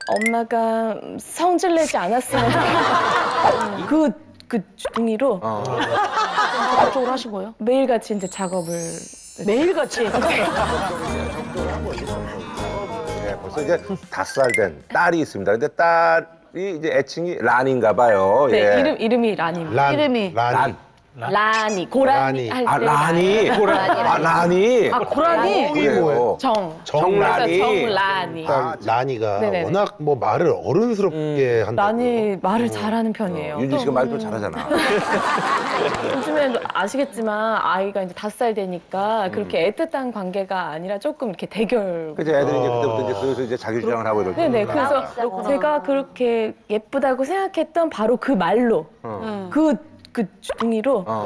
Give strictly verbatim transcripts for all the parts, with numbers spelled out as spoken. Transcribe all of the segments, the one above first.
엄마가 성질 내지 않았으면 그, 그 주둥이로 어. 적극적으로 하신 거예요? 매일같이 이제 작업을 매일같이? 네, 벌써 이제 다섯 살 된 딸이 있습니다. 근데 딸이 이제 애칭이 란인가 봐요. 네, 예. 이름, 이름이 란입니다. 란, 이름이? 란. 라니, 고라니 라니. 할 때. 아, 라니. 아, 라니. 아, 고라니? 이게 뭐예요? 정. 정란이. 그래서 정란이. 일단 라니가 네네네. 워낙 뭐 말을 어른스럽게 한다. 라니 말을 잘하는 편이에요. 윤진 씨가 말 또 잘하잖아. 요즘엔 아시겠지만 아이가 이제 다섯 살 되니까 그렇게 애틋한 관계가 아니라 조금 이렇게 대결. 그죠, 애들이 이제 그때부터 이제 슬슬 이제 자기 주장을 하고 이럴 때. 네네. 그래서 제가 그렇게 예쁘다고 생각했던 바로 그 말로 어. 그, 그 주둥이로 어.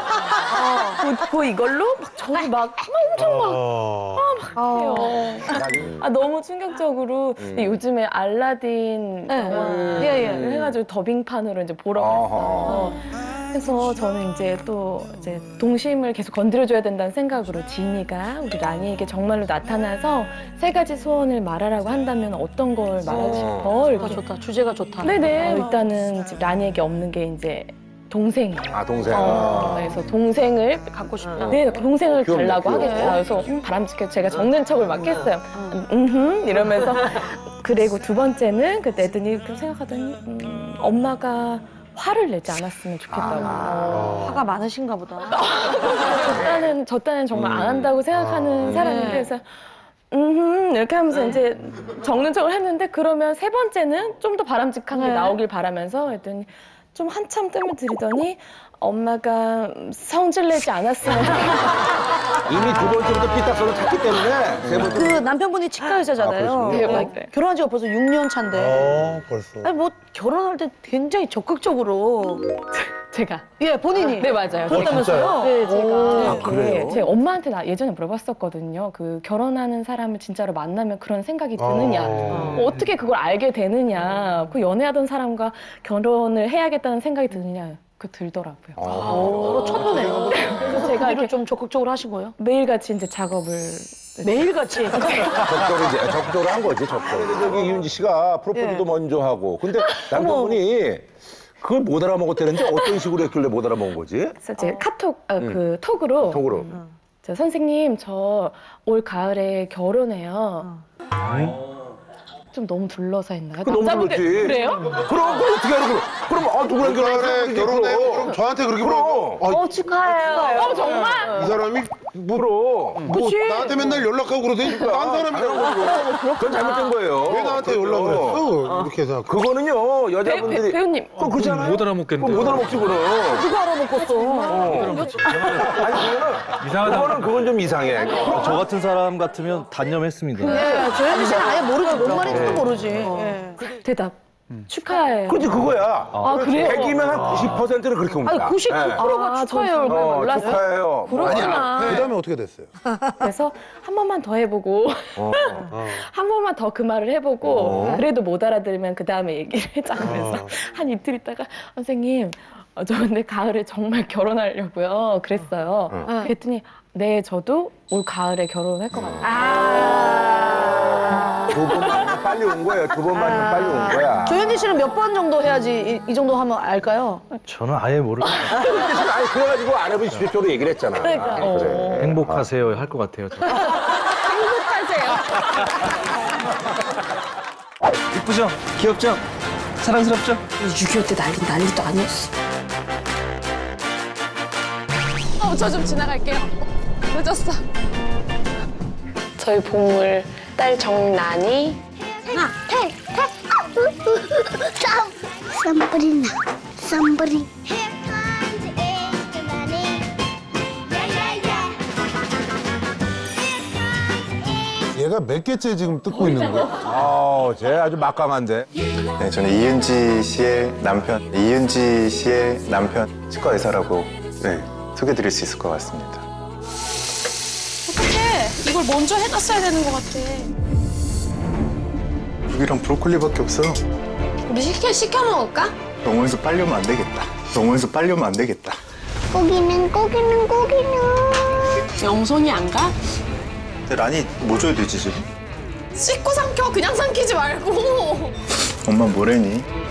그, 그 이걸로 막 저를 막 엄청 막 어... 해요. 아 너무 충격적으로 근데 요즘에 알라딘 네. 영화를 예, 예. 해가지고 더빙판으로 이제 보러 어허. 갔어요. 그래서 저는 이제 또 이제 동심을 계속 건드려줘야 된다는 생각으로 지니가 우리 라니에게 정말로 나타나서 세 가지 소원을 말하라고 한다면 어떤 걸 말하고 싶어? 좋다, 이렇게. 좋다. 주제가 좋다. 네네. 일단은 지금 라니에게 없는 게 이제 동생이에요. 아, 동생. 어, 그래서 동생을 갖고 싶다. 네, 동생을 귀엽네, 달라고 귀여워. 하겠다. 그래서 바람직해 제가 적는 척을 막 했어요. 음흠 이러면서 그리고 두 번째는 그 내더니 좀 생각하더니 음, 엄마가 화를 내지 않았으면 좋겠다고. 아. 화가 많으신가 보다. 저 딴은 저 딴은 정말 안 한다고 생각하는 아. 사람인데 네. 그래서 음 이렇게 하면서 이제 적는 척을 했는데 그러면 세 번째는 좀 더 바람직한 게 네. 나오길 바라면서 했더니 좀 한참 뜸을 들이더니 엄마가 성질 내지 않았으면 이미 두 번째부터 삐딱선을 탔기 때문에 세 번째. 그 남편분이 치과 의사잖아요. 아, 그러시군요. 어, 결혼한 지가 벌써 육 년 차인데. 어, 벌써. 아니 뭐 결혼할 때 굉장히 적극적으로. 제가 예, 본인이. 네 맞아요. 그렇다면서요? 네 제가 아, 이렇게 그래요? 제 엄마한테 나 예전에 물어봤었거든요. 그 결혼하는 사람을 진짜로 만나면 그런 생각이 드느냐, 어. 뭐 어떻게 그걸 알게 되느냐, 그 연애하던 사람과 결혼을 해야겠다는 생각이 드느냐, 그 들더라고요. 어, 첫눈에. 그래서 제가 이를 이렇게 좀 적극적으로 하신 거예요? 매일같이 이제 작업을 매일같이. 적절히 이제 적절히 한 거지, 적절히. 근데 저기 이윤지 씨가 프로포즈도 예. 먼저 하고. 근데 남편분이 그걸 못 알아먹었다는데 어떤 식으로 했길래 못 알아먹은 거지? 그래서 제가 카톡, 아, 그 톡으로 톡으로. 저 선생님 저 올 가을에 결혼해요. 좀 너무 둘러서 했나요? 그 너무 남자분들 그렇지. 그래요? 그럼 그걸 어떻게 알아? 그럼 그럼 아 누구랑 결혼해, 결혼해. 그럼 저한테 그렇게 물어보. 아, 어 축하해요. 어 정말? 이 사람이 뭐, 그럼 뭐 나한테 맨날 연락하고 그러더니 딴 사람이라고. 그건 잘못된 거예요. 왜 나한테 그렇죠. 연락을 했어? 이렇게 해서. 그거는요 배, 여자분들이 배, 배우님 그거 그렇잖아요. 못 알아먹겠는데. 그거 못 알아먹지 그거는. 누가 알아먹었어? 어. 아니 그거는 이상하다. 그거는 그건 좀 이상해. 저 같은 사람 같으면 단념했습니다. 예, 조현미 씨는 아예 모르죠. 뭔 말인지도 모르지. 예. 대답 축하해요. 그렇지 그거야. 아 그래요? 백이면 한 구십 퍼센트는 그렇게 옵니다. 아니, 구십구 퍼센트가 아, 축하해요. 저 정말 어, 몰랐어요. 축하해요. 그렇구나. 그 다음에 어떻게 됐어요? 그래서 한 번만 더 해보고 어. 한 번만 더 그 말을 해보고 어. 그래도 못 알아들으면 그 다음에 얘기를 해자 그래서 어. 한 이틀 있다가 선생님 어, 저 근데 가을에 정말 결혼하려고요 그랬어요. 어. 그랬더니 네 저도 올 가을에 결혼할 것 같아요. 아. 두 번만 빨리 온 거예요. 두 번만 빨리 온 거야. 조현미 씨는 몇 번 정도 해야지 이, 이 정도 하면 알까요? 저는 아예 모르겠어요. 아니 그래가지고 안 해보십시오. 쪽으로 얘기를 했잖아. 그러니까. 아, 그래. 행복하세요 할 것 같아요. 저. 이쁘죠? 귀엽죠? 사랑스럽죠? 육이오 때 난리 난리도 아니었어. 어, 저 좀 지나갈게요. 늦었어. 저희 보물 딸 정란이 하나, 둘, 셋. 쌈. 쌈버리나. 쌈버리. 얘가 몇 개째 지금 뜯고 있는 거야? 아, 쟤 아주 막강한데. 네, 저는 이은지 씨의 남편, 이은지 씨의 남편 치과 의사라고 네, 소개드릴 수 있을 것 같습니다. 어떡해. 이걸 먼저 해놨어야 되는 것 같아. 여기랑 브로콜리밖에 없어. 우리 시켜, 시켜 먹을까? 병원에서 빨려면 안 되겠다. 병원에서 빨려면 안 되겠다. 고기는 고기는 고기는. 영손이 안 가? 근데 라니 뭐 줘야 되지 지금? 씻고 삼켜. 그냥 삼키지 말고. 엄마 뭐래니?